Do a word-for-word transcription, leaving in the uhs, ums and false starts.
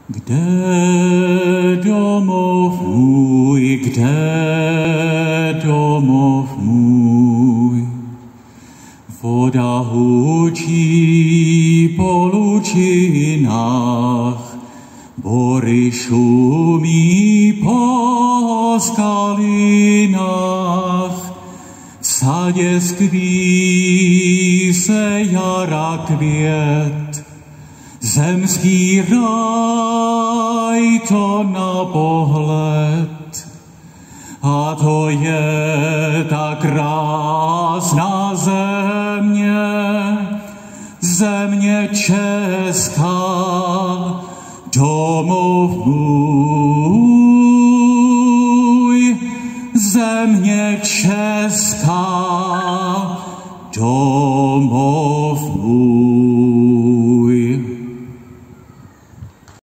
Kde domov můj, kde domov můj? Voda hučí po lučinách, bory šumí po skalinách. V sadě skví se jara květ, zemský raj to na pohled. A to je ta krásná země, země česká, domov můj, země